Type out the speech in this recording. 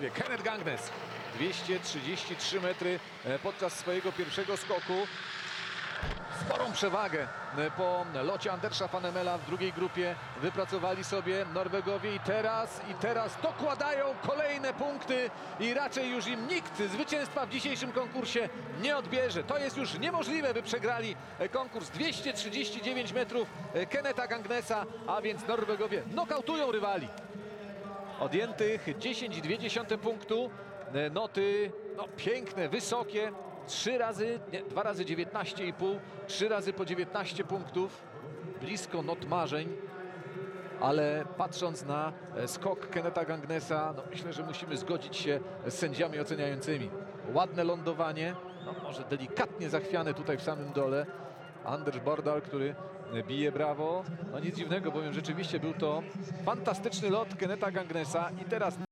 punkcie. Kenneth Gangnes 233 metry podczas swojego pierwszego skoku. Sporą przewagę po locie Andersa van Hemela w drugiej grupie wypracowali sobie Norwegowie i teraz dokładają kolejne punkty i raczej już im nikt zwycięstwa w dzisiejszym konkursie nie odbierze. To jest już niemożliwe, by przegrali konkurs. 239 metrów Kennetha Gangnesa, a więc Norwegowie nokautują rywali. Odjętych 10,2 punktu, noty piękne, wysokie. 2 razy 19,5, 3 razy po 19 punktów, blisko not marzeń, ale patrząc na skok Kennetha Gangnesa, myślę, że musimy zgodzić się z sędziami oceniającymi. Ładne lądowanie, może delikatnie zachwiane tutaj w samym dole. Anders Bardal, który bije brawo. Nic dziwnego, bowiem rzeczywiście był to fantastyczny lot Kennetha Gangnesa i teraz